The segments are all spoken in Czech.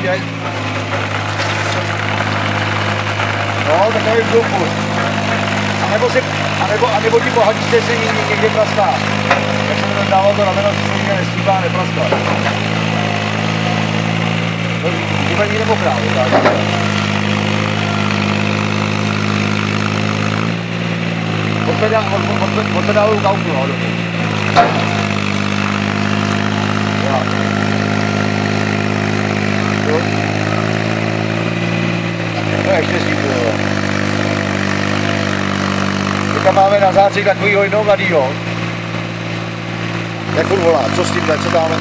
počkej. No, takový vzduchu. A nebo ti pohadíte si někde praská. Jak jsem tam dával to rameno, si se nikde neskýpá a nepraská. No, vypadí nebo právě, tak. Od pedálu kauku, no, do něj. No, ještě zíku, jo. Teďka máme na zácik takovýho jednoho mladýho. Jak furt volá, co s tímhle, co dáme?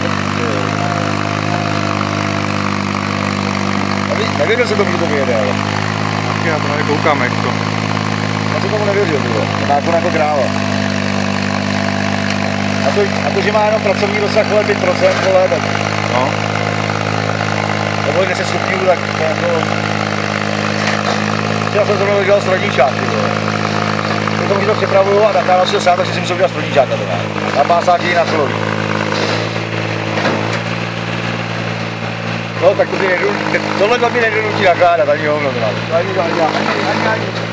Nevěděl jsem tomu, že to vyjede, ale. Já právě koukám, jak to. Já to tomu nevěřil, to má jako kráva. A to, že má jenom pracovní rozsah, vole, 5%, vole, tak. No. Nebo 10 stupňů, tak jako. Já jsem zrovna dělal strodníčák, ty vole. Potom, když to připravuju a nakládal si to sám, takže si musel udělat strodníčáka doma. A pásáky na celový. No, tak tohle mi nedonutí nakládat, ani hovno to ani.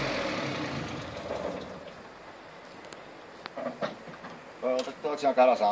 Tak to si nakládá sám.